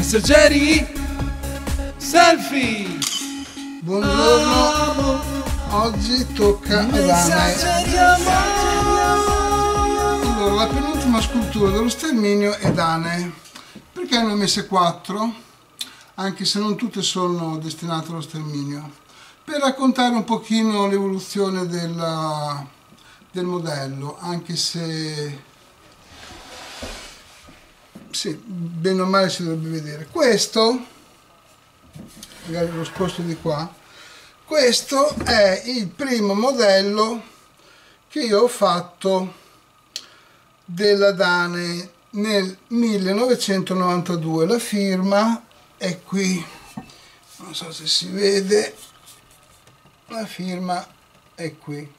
Mr. Jerry, selfie. Buongiorno, oggi tocca a Dane. Allora, la penultima scultura dello sterminio è Dane. Perché ne ho messe 4? Anche se non tutte sono destinate allo sterminio. Per raccontare un pochino l'evoluzione del modello, anche se sì, bene o male si dovrebbe vedere. Questo, magari lo sposto di qua, questo è il primo modello che io ho fatto della Dane nel 1992. La firma è qui, non so se si vede, la firma è qui.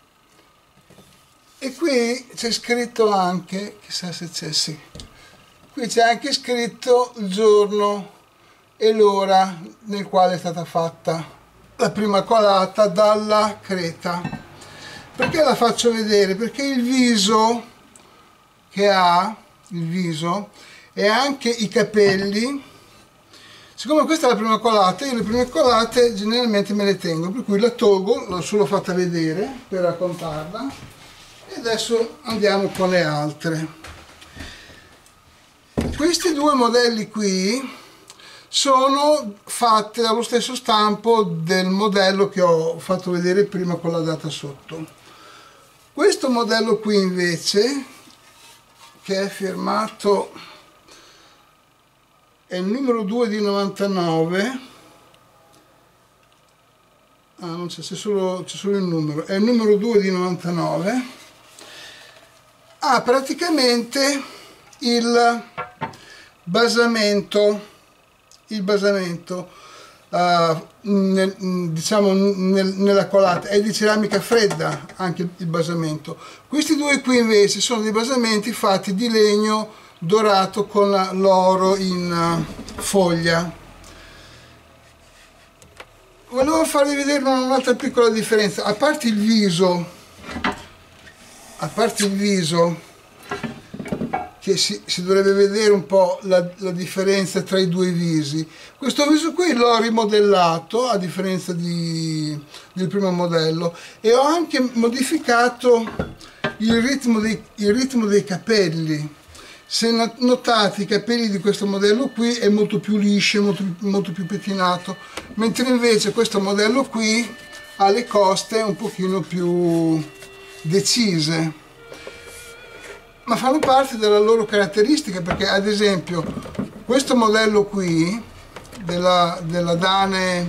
E qui c'è scritto anche, chissà se c'è, sì, qui c'è anche scritto il giorno e l'ora nel quale è stata fatta la prima colata dalla creta. Perché la faccio vedere? Perché il viso che ha, il viso, e anche i capelli, siccome questa è la prima colata, io le prime colate generalmente me le tengo, per cui la tolgo, l'ho solo fatta vedere per raccontarla, e adesso andiamo con le altre. Questi due modelli qui sono fatti dallo stesso stampo del modello che ho fatto vedere prima con la data sotto. Questo modello qui invece, che è firmato, è il numero 2 di 99, non c'è solo il numero, è il numero 2 di 99, ha praticamente il basamento diciamo nella colata è di ceramica fredda, anche il basamento. Questi due qui invece sono dei basamenti fatti di legno dorato con l'oro in foglia. Volevo farvi vedere un'altra piccola differenza, a parte il viso che si dovrebbe vedere un po' la differenza tra i due visi. Questo viso qui l'ho rimodellato a differenza del primo modello, e ho anche modificato il ritmo dei capelli. Se notate, i capelli di questo modello qui è molto più liscio, molto più pettinato, mentre invece questo modello qui ha le coste un pochino più decise, ma fanno parte della loro caratteristica, perché ad esempio questo modello qui della Dane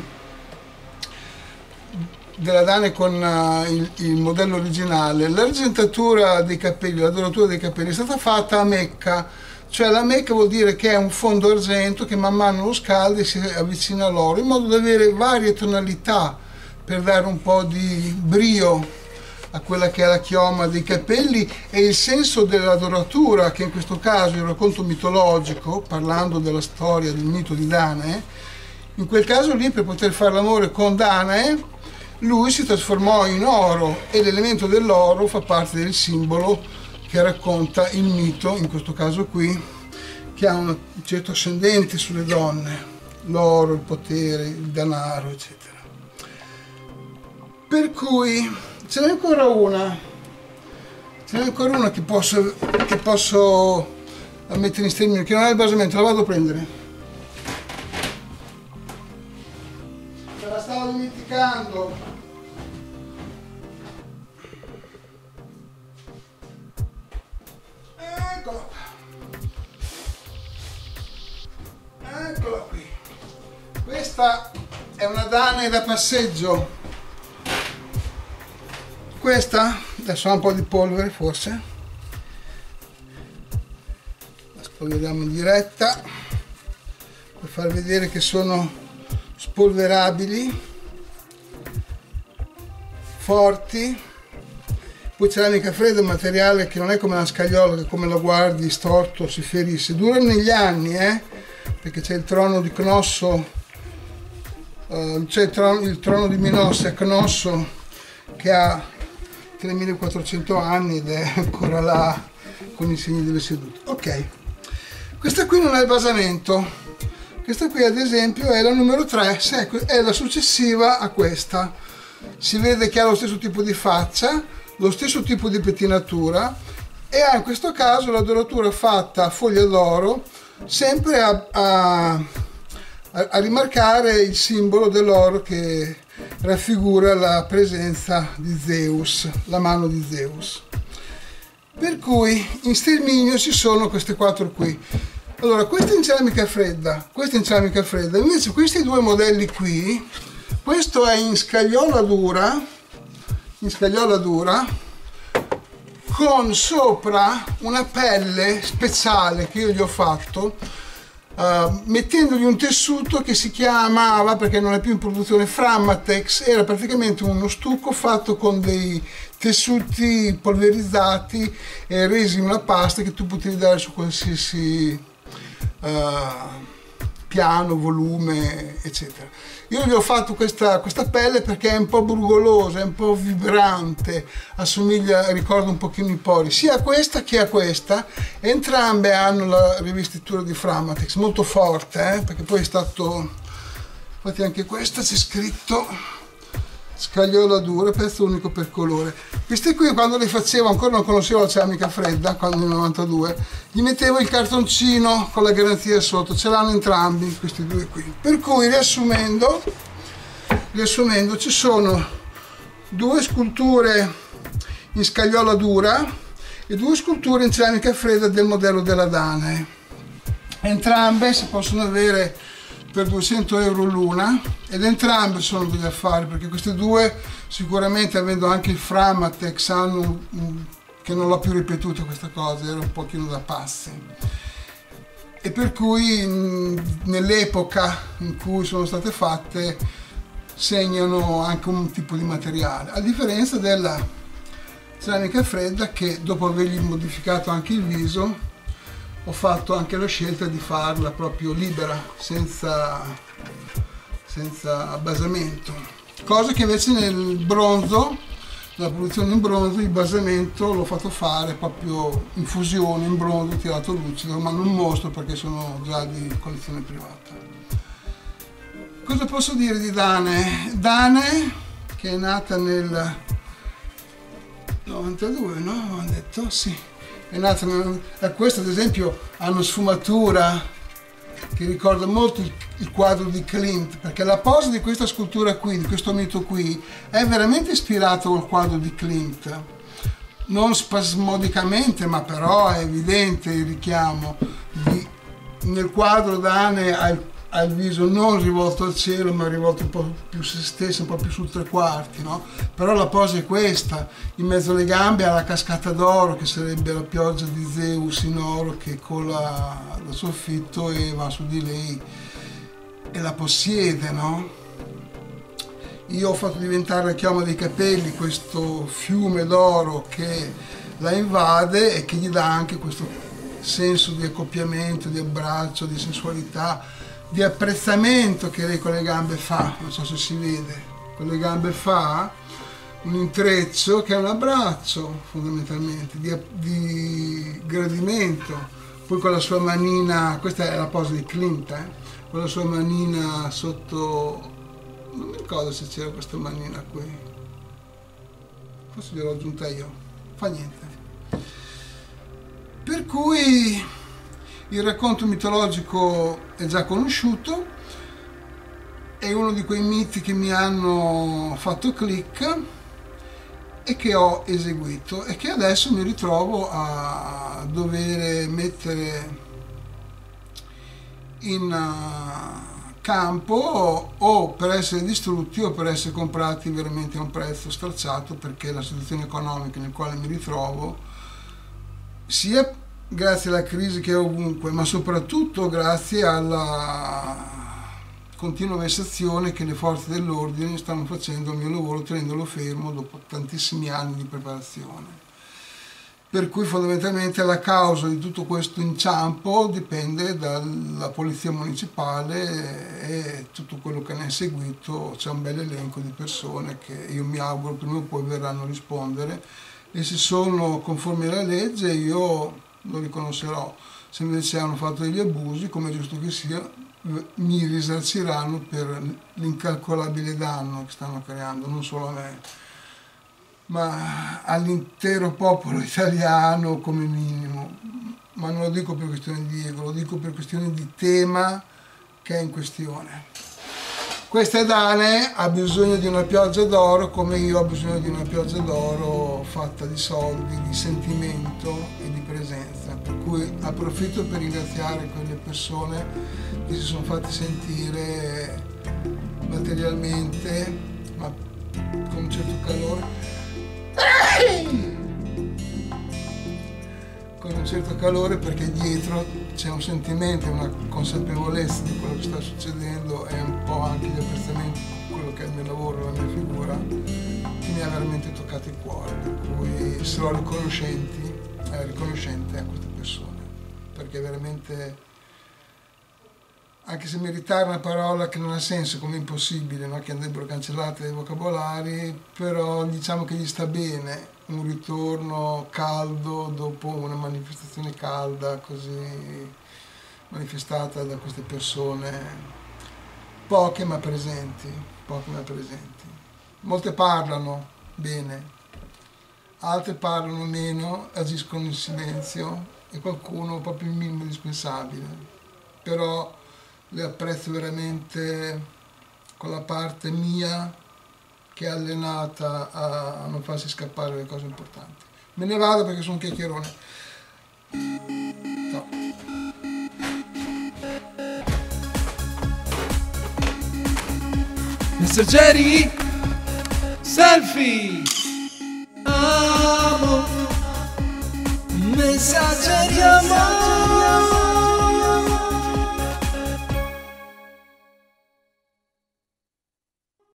con il modello originale, l'argentatura dei capelli, la doratura dei capelli è stata fatta a mecca, cioè la mecca vuol dire che è un fondo argento che man mano lo scalda e si avvicina all'oro, in modo da avere varie tonalità per dare un po' di brio a quella che è la chioma dei capelli, e il senso della doratura, che in questo caso è un racconto mitologico, parlando della storia del mito di Danae. In quel caso lì, per poter fare l'amore con Danae, lui si trasformò in oro, e l'elemento dell'oro fa parte del simbolo che racconta il mito, in questo caso qui, che ha un certo ascendente sulle donne, l'oro, il potere, il denaro, eccetera. Per cui ce n'è ancora una che posso mettere in sterminio, che non ha il basamento, la vado a prendere. Me la stavo dimenticando. Eccola qui. Questa è una Dane da passeggio. Questa, adesso ha un po' di polvere forse, la spolveriamo in diretta per far vedere che sono spolverabili, forti. Poi ceramica fredda, un materiale che non è come una scagliola che come la guardi storto si ferisce, dura negli anni, perché c'è il trono di Cnosso, c'è il trono di Minosse a Cnosso che ha 3400 anni ed è ancora là con i segni delle sedute. Ok, questa qui non ha il basamento, Questa qui ad esempio è la numero 3, è la successiva a questa. Si vede che ha lo stesso tipo di faccia, lo stesso tipo di pettinatura e ha in questo caso la doratura fatta a foglia d'oro, sempre a rimarcare il simbolo dell'oro che raffigura la presenza di Zeus, la mano di Zeus. Per cui in sterminio ci sono queste 4 qui. Allora, questa è in ceramica fredda, questa è in ceramica fredda, invece questi 2 modelli qui, questo è in scagliola dura, con sopra una pelle speciale che io gli ho fatto, mettendogli un tessuto che si chiamava, perché non è più in produzione, Frammatex. Era praticamente uno stucco fatto con dei tessuti polverizzati e resi in una pasta che tu potevi dare su qualsiasi piano, volume, eccetera. Io gli ho fatto questa pelle perché è un po' brugolosa, è un po' vibrante, assomiglia, ricorda un pochino i pori, sia a questa che a questa. Entrambe hanno la rivestitura di Frammatex, molto forte, perché poi è stato, infatti anche questa c'è scritto scagliola dura, pezzo unico per colore. Queste qui quando le facevo, ancora non conoscevo la ceramica fredda, quando nel 92, gli mettevo il cartoncino con la garanzia sotto, ce l'hanno entrambi questi 2 qui. Per cui riassumendo ci sono 2 sculture in scagliola dura e 2 sculture in ceramica fredda del modello della Danae. Entrambe si possono avere per 200 euro l'una ed entrambe sono degli affari, perché queste 2 sicuramente, avendo anche il Frammatex, hanno che non l'ho più ripetuta questa cosa, era un pochino da pazzi, e per cui nell'epoca in cui sono state fatte segnano anche un tipo di materiale, a differenza della ceramica fredda, che dopo avergli modificato anche il viso ho fatto anche la scelta di farla proprio libera, senza basamento, cosa che invece nel bronzo, nella produzione in bronzo, il basamento l'ho fatto fare proprio in fusione, in bronzo tirato lucido, ma non mostro perché sono già di collezione privata. Cosa posso dire di Danae? Danae, che è nata nel 92, no? Ho detto sì. È nata questo ad esempio ha una sfumatura che ricorda molto il quadro di Klimt, perché la posa di questa scultura qui, di questo mito qui, è veramente ispirato al quadro di Klimt, non spasmodicamente, ma però è evidente il richiamo nel quadro Danae al viso non rivolto al cielo, ma rivolto un po' più se stesso, un po' più sul 3/4, no? Però la posa è questa, in mezzo alle gambe ha la cascata d'oro, che sarebbe la pioggia di Zeus in oro che cola dal soffitto e va su di lei e la possiede, no? Io ho fatto diventare la chioma dei capelli questo fiume d'oro che la invade e che gli dà anche questo senso di accoppiamento, di abbraccio, di sensualità, di apprezzamento che lei con le gambe fa. Non so se si vede, con le gambe fa un intreccio che è un abbraccio fondamentalmente, di gradimento. Poi con la sua manina, questa è la posa di Klimt, con la sua manina sotto, non mi ricordo se c'era questa manina qui, forse gliel'ho aggiunta io, fa niente. Per cui il racconto mitologico è già conosciuto, è uno di quei miti che mi hanno fatto click e che ho eseguito e che adesso mi ritrovo a dover mettere in campo o per essere distrutti o per essere comprati veramente a un prezzo stracciato, perché la situazione economica nel quale mi ritrovo, sia grazie alla crisi che è ovunque, ma soprattutto grazie alla continua vessazione che le forze dell'ordine stanno facendo al mio lavoro, tenendolo fermo dopo tantissimi anni di preparazione. Per cui fondamentalmente la causa di tutto questo inciampo dipende dalla polizia municipale e tutto quello che ne è seguito. C'è un bel elenco di persone che io mi auguro prima o poi verranno a rispondere, e se sono conformi alla legge io lo riconoscerò. Se invece hanno fatto degli abusi, come è giusto che sia, mi risarciranno per l'incalcolabile danno che stanno creando, non solo a me, ma all'intero popolo italiano come minimo. Ma non lo dico per questione di ego, lo dico per questione di tema che è in questione. Questa Edane ha bisogno di una pioggia d'oro come io ho bisogno di una pioggia d'oro fatta di soldi, di sentimento e di presenza. Per cui approfitto per ringraziare quelle persone che si sono fatte sentire materialmente, ma con un certo calore. Con un certo calore, perché dietro c'è un sentimento, una consapevolezza di quello che sta succedendo e un po' anche gli apprezzamenti di quello che è il mio lavoro, la mia figura, che mi ha veramente toccato il cuore, per cui sarò riconoscente a queste persone, perché veramente, anche se meritare una parola che non ha senso, come impossibile, no? Che andrebbero cancellate dai vocabolari, però diciamo che gli sta bene un ritorno caldo dopo una manifestazione calda così manifestata da queste persone, poche ma presenti. Molte parlano bene, altre parlano meno, agiscono in silenzio e qualcuno proprio il minimo indispensabile, però le apprezzo veramente con la parte mia che è allenata a non farsi scappare le cose importanti. Me ne vado perché sono un chiacchierone. Ciao. Mr. Jerry, selfie. Amo, messaggeri amore.